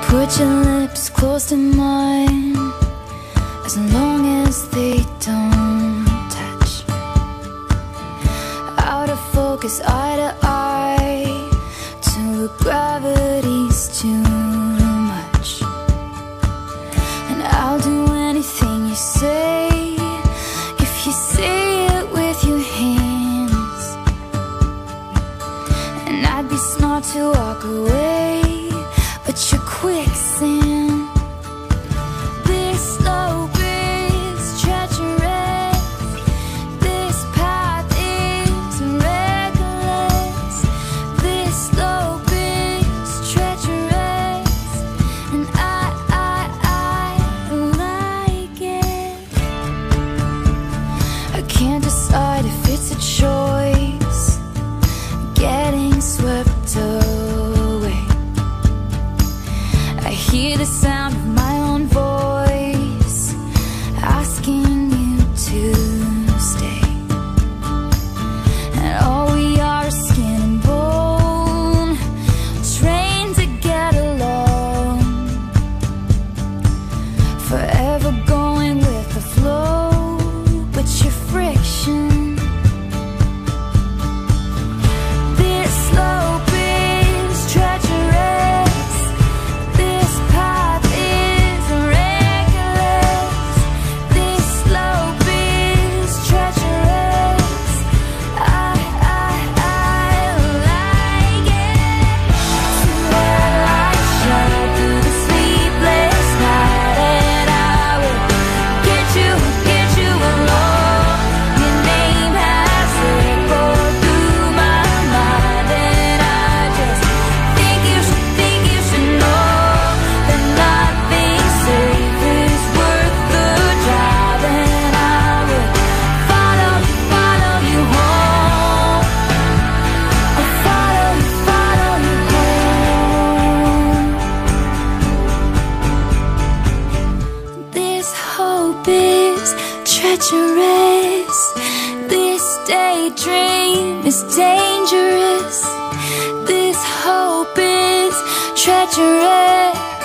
Put your lips close to mine, as long as they don't touch. Out of focus, eye to eye, till the gravity's too much. And I'll do anything you say, if you say it with your hands. And I'd be smart to walk away, but you're quicksand. This slope is treacherous, this path is reckless. This slope is treacherous, and I like it. I can't decide if it's a choice, getting swept away. I hear the sound of my own voice, asking you to stay. And all we are is skin and bone, trained to get along, forever going with the flow, but your friction. This slope is treacherous, this path is reckless. This slope is treacherous, I like it. To let light shine through the sleepless night, and I will get you alone. Your name has echoed through my mind, and I just think you should know that nothing safe is worth the drive. And I will follow you home. I'll follow you home. This hope is treacherous, this daydream is dangerous. This hope is treacherous.